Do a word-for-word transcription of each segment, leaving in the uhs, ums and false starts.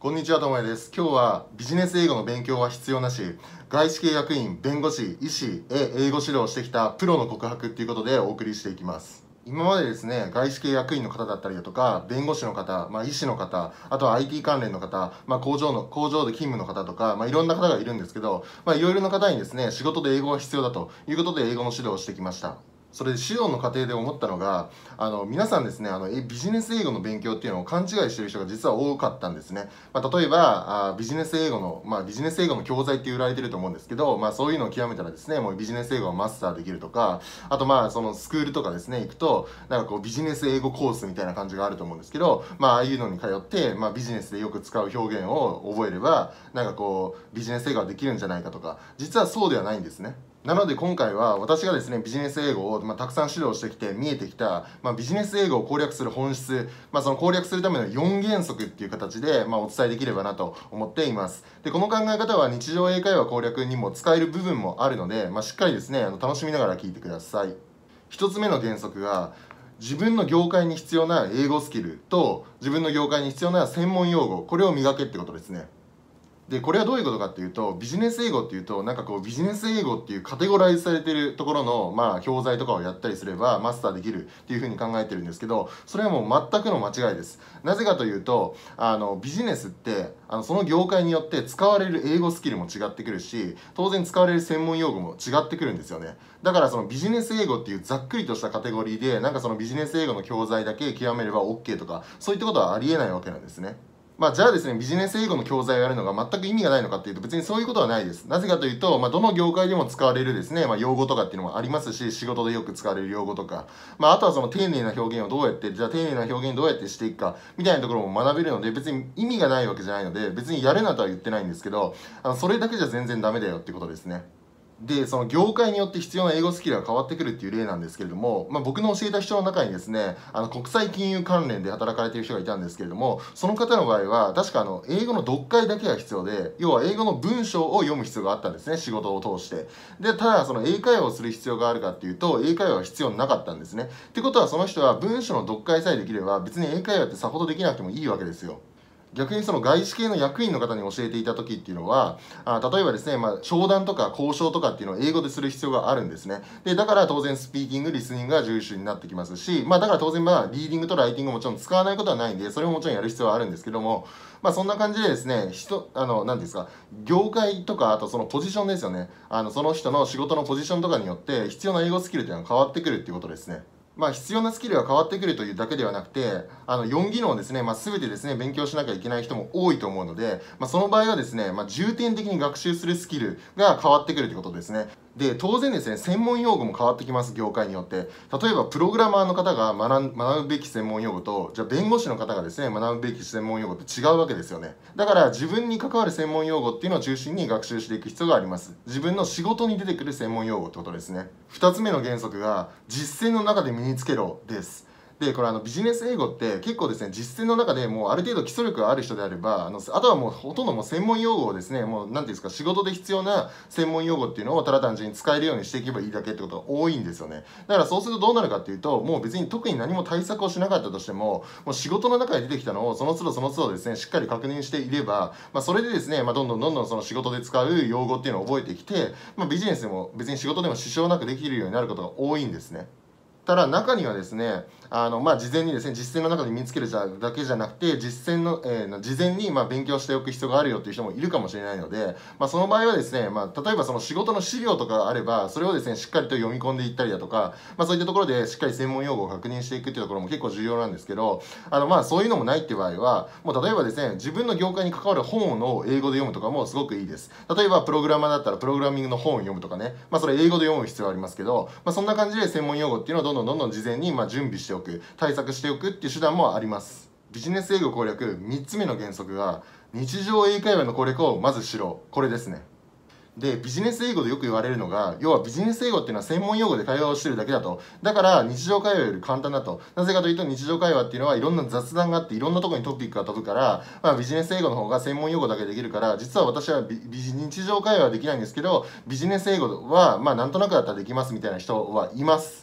こんにちは、ともやです。今日はビジネス英語の勉強は必要なし、外資系役員、弁護士、医師へ英語指導をしてきたプロの告白ということでお送りしていきます。今までですね、外資系役員の方だったりだとか、弁護士の方、まあ、医師の方、あとは アイティー 関連の方、まあ、工場の、工場で勤務の方とか、まあ、いろんな方がいるんですけど、まあ、いろいろな方にですね、仕事で英語が必要だということで英語の指導をしてきました。それで指導の過程で思ったのが、あの皆さんですね、あのビジネス英語の勉強っていうのを勘違いしている人が実は多かったんですね。まあ、例えばあビジネス英語の、まあ、ビジネス英語の教材って売られてると思うんですけど、まあ、そういうのを極めたらですね、もうビジネス英語をマスターできるとか、あとまあそのスクールとかですね、行くと、なんかこうビジネス英語コースみたいな感じがあると思うんですけど、まあああいうのに通って、まあ、ビジネスでよく使う表現を覚えれば、なんかこうビジネス英語ができるんじゃないかとか、実はそうではないんですね。なので今回は私がですね、ビジネス英語を、まあ、たくさん指導してきて見えてきた、まあ、ビジネス英語を攻略する本質、まあ、その攻略するためのよん原則っていう形で、まあ、お伝えできればなと思っています。で、この考え方は日常英会話攻略にも使える部分もあるので、まあ、しっかりですね、あの楽しみながら聞いてください。一つ目の原則が、自分の業界に必要な英語スキルと自分の業界に必要な専門用語、これを磨けってことですね。で、これはどういうことかっていうと、ビジネス英語っていうと、なんかこうビジネス英語っていうカテゴライズされてるところの、まあ、教材とかをやったりすればマスターできるっていうふうに考えてるんですけど、それはもう全くの間違いです。なぜかというと、あのビジネスってあのその業界によって使われる英語スキルも違ってくるし、当然使われる専門用語も違ってくるんですよね。だからそのビジネス英語っていうざっくりとしたカテゴリーで、なんかそのビジネス英語の教材だけ極めれば OK とか、そういったことはありえないわけなんですね。まあ、じゃあですね、ビジネス英語の教材をやるのが全く意味がないのかっていうと、別にそういうことはないです。なぜかというと、まあ、どの業界でも使われるですね、まあ、用語とかっていうのもありますし、仕事でよく使われる用語とか、まあ、あとはその丁寧な表現をどうやって、じゃあ丁寧な表現どうやってしていくか、みたいなところも学べるので、別に意味がないわけじゃないので、別にやるなとは言ってないんですけど、あのそれだけじゃ全然ダメだよっていうことですね。で、その業界によって必要な英語スキルが変わってくるっていう例なんですけれども、まあ、僕の教えた人の中にですね、あの国際金融関連で働かれている人がいたんですけれども、その方の場合は確かあの英語の読解だけが必要で、要は英語の文章を読む必要があったんですね、仕事を通して。で、ただその英会話をする必要があるかっていうと、英会話は必要なかったんですね。ってことはその人は文章の読解さえできれば、別に英会話ってさほどできなくてもいいわけですよ。逆にその外資系の役員の方に教えていた時っていうのは、あ例えばですね、まあ、商談とか交渉とかっていうのを英語でする必要があるんですね。で、だから当然スピーキング、リスニングが重視になってきますし、まあだから当然まあリーディングとライティングももちろん使わないことはないんで、それももちろんやる必要はあるんですけども、まあそんな感じでですね、人、あの、何ですか、業界とか、あとそのポジションですよね。あの、その人の仕事のポジションとかによって必要な英語スキルっていうのが変わってくるっていうことですね。まあ、必要なスキルが変わってくるというだけではなくて、あのよん技能をですね、まあ、全てですね、勉強しなきゃいけない人も多いと思うので、まあ、その場合はですね、まあ、重点的に学習するスキルが変わってくるということですね。で、当然ですね、専門用語も変わってきます、業界によって。例えば、プログラマーの方が学ん学ぶべき専門用語と、じゃあ、弁護士の方がですね、学ぶべき専門用語って違うわけですよね。だから、自分に関わる専門用語っていうのを中心に学習していく必要があります。自分の仕事に出てくる専門用語ってことですね。二つ目の原則が、実践の中で身につけろです。で、これあのビジネス英語って結構ですね、実践の中でもうある程度基礎力がある人であれば、あのあとはもうほとんどもう専門用語をですね、もう何ていうんですか、仕事で必要な専門用語っていうのをただ単純に使えるようにしていけばいいだけってことが多いんですよね。だからそうするとどうなるかっていうと、もう別に特に何も対策をしなかったとしても、もう仕事の中で出てきたのをその都度その都度ですね、しっかり確認していれば、まあ、それでですね、まあ、どんどんどんどんその仕事で使う用語っていうのを覚えてきて、まあ、ビジネスでも別に仕事でも支障なくできるようになることが多いんですね。ただ中にはですね、あのまあ、事前にですね、実践の中で身につけるだけじゃなくて、実践の、えー、事前にまあ勉強しておく必要があるよっていう人もいるかもしれないので、まあ、その場合はですね、まあ、例えばその仕事の資料とかがあれば、それをですね、しっかりと読み込んでいったりだとか、まあ、そういったところでしっかり専門用語を確認していくっていうところも結構重要なんですけど、あのまあそういうのもないっていう場合は、もう例えばですね、自分の業界に関わる本を英語で読むとかもすごくいいです。例えばプログラマーだったらプログラミングの本を読むとかね、まあ、それ英語で読む必要はありますけど、まあ、そんな感じで専門用語っていうのをどんどんどんどん事前にまあ準備しておく、対策しておくっていう手段もあります。ビジネス英語攻略みっつめの原則が、日常英会話の攻略をまずしろ。これですね。で、ビジネス英語でよく言われるのが、要はビジネス英語っていうのは専門用語で会話をしてるだけだと。だから日常会話より簡単だと。なぜかというと日常会話っていうのはいろんな雑談があっていろんなところにトピックが飛ぶから、まあ、ビジネス英語の方が専門用語だけできるから、実は私はビビ日常会話はできないんですけど、ビジネス英語はまあなんとなくだったらできますみたいな人はいます。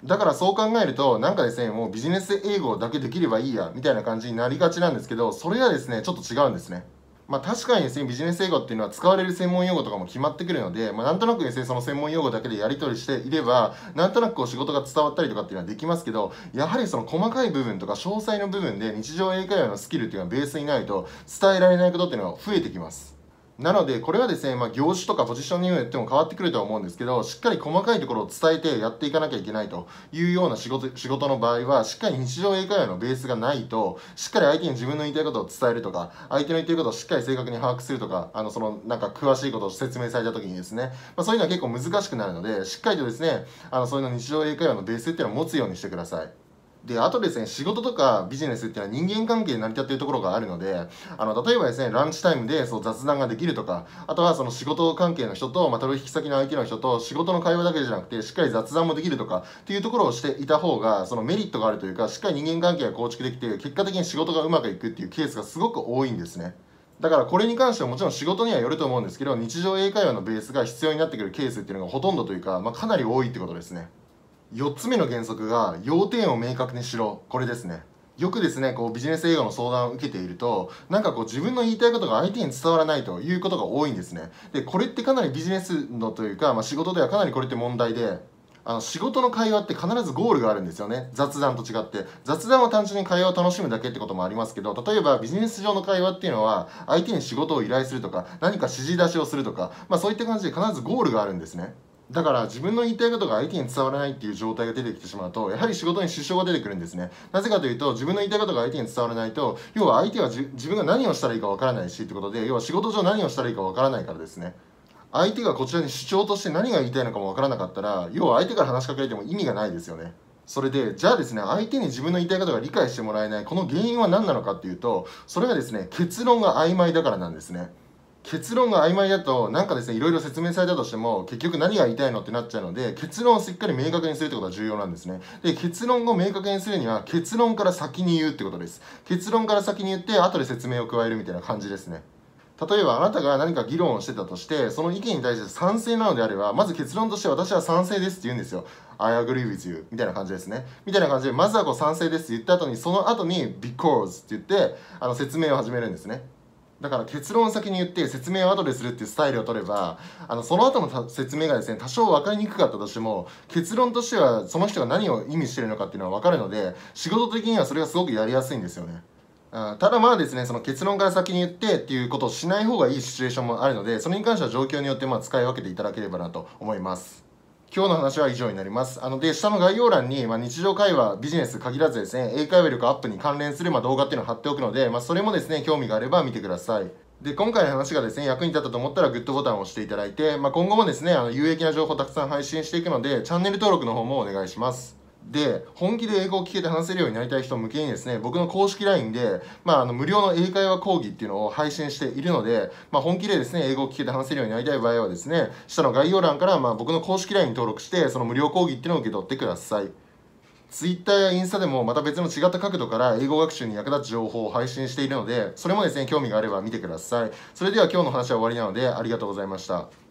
だからそう考えると、なんかですね、もうビジネス英語だけできればいいや、みたいな感じになりがちなんですけど、それはですね、ちょっと違うんですね。まあ確かにですね、ビジネス英語っていうのは使われる専門用語とかも決まってくるので、まあなんとなくですね、その専門用語だけでやり取りしていれば、なんとなくこう仕事が伝わったりとかっていうのはできますけど、やはりその細かい部分とか詳細の部分で日常英会話のスキルっていうのがベースにないと伝えられないことっていうのは増えてきます。なので、これはですね、まあ、業種とかポジションによっても変わってくるとは思うんですけど、しっかり細かいところを伝えてやっていかなきゃいけないというような仕事仕事の場合は、しっかり日常英会話のベースがないと、しっかり相手に自分の言いたいことを伝えるとか、相手の言っていることをしっかり正確に把握するとか、あのそのなんか詳しいことを説明されたときにですね、まあ、そういうのは結構難しくなるので、しっかりとですね、あのそういうの日常英会話のベースっていうのを持つようにしてください。で、あとですね、仕事とかビジネスっていうのは人間関係で成り立っているところがあるので、あの、例えばですね、ランチタイムでそう雑談ができるとか、あとはその仕事関係の人と、まあ、取引先の相手の人と仕事の会話だけじゃなくて、しっかり雑談もできるとかっていうところをしていた方が、そのメリットがあるというか、しっかり人間関係が構築できて、結果的に仕事がうまくいくっていうケースがすごく多いんですね。だからこれに関してはもちろん仕事にはよると思うんですけど、日常英会話のベースが必要になってくるケースっていうのがほとんどというか、まあ、かなり多いってことですね。よっつめの原則が要点を明確にしろ。これですね。よくですね、こうビジネス英語の相談を受けていると、なんかこう自分の言いたいことが相手に伝わらないということが多いんですね。で、これってかなりビジネスのというか、まあ、仕事ではかなりこれって問題で、あの仕事の会話って必ずゴールがあるんですよね。雑談と違って。雑談は単純に会話を楽しむだけってこともありますけど、例えばビジネス上の会話っていうのは、相手に仕事を依頼するとか、何か指示出しをするとか、まあそういった感じで必ずゴールがあるんですね。だから自分の言いたいことが相手に伝わらないっていう状態が出てきてしまうと、やはり仕事に支障が出てくるんですね。なぜかというと、自分の言いたいことが相手に伝わらないと、要は相手はじ自分が何をしたらいいかわからないしってことで、要は仕事上何をしたらいいかわからないからですね。相手がこちらに主張として何が言いたいのかもわからなかったら、要は相手から話しかけられても意味がないですよね。それで、じゃあですね、相手に自分の言いたいことが理解してもらえない、この原因は何なのかっていうと、それはですね、結論が曖昧だからなんですね。結論が曖昧だと、なんかですね、いろいろ説明されたとしても、結局何が言いたいのってなっちゃうので、結論をしっかり明確にするってことが重要なんですね。で、結論を明確にするには、結論から先に言うってことです。結論から先に言って、後で説明を加えるみたいな感じですね。例えばあなたが何か議論をしてたとして、その意見に対して賛成なのであれば、まず結論として私は賛成ですって言うんですよ。I agree with you みたいな感じですね。みたいな感じで、まずはこう賛成ですって言った後に、その後に because って言って、あの説明を始めるんですね。だから結論を先に言って説明を後でするっていうスタイルを取れば、あのその後の説明がですね、多少分かりにくかったとしても、結論としてはその人が何を意味してるのかっていうのは分かるので、仕事的にはそれがすごくやりやすいんですよね。あただまあですね、その結論から先に言ってっていうことをしない方がいいシチュエーションもあるので、それに関しては状況によってまあ使い分けていただければなと思います。今日の話は以上になります。あので、下の概要欄に、まあ、日常会話、ビジネス限らずですね、英会話力アップに関連する、まあ、動画っていうのを貼っておくので、まあ、それもですね、興味があれば見てください。で、今回の話がですね、役に立ったと思ったらグッドボタンを押していただいて、まあ、今後もですね、あの有益な情報をたくさん配信していくので、チャンネル登録の方もお願いします。で、本気で英語を聞けて話せるようになりたい人向けにですね、僕の公式 ライン で、まあ、あの無料の英会話講義っていうのを配信しているので、まあ、本気でですね、英語を聞けて話せるようになりたい場合はですね、下の概要欄から、まあ、僕の公式 ライン に登録して、その無料講義っていうのを受け取ってください。Twitter やインスタでもまた別の違った角度から英語学習に役立つ情報を配信しているので、それもですね、興味があれば見てください。それでは今日の話は終わりなので、ありがとうございました。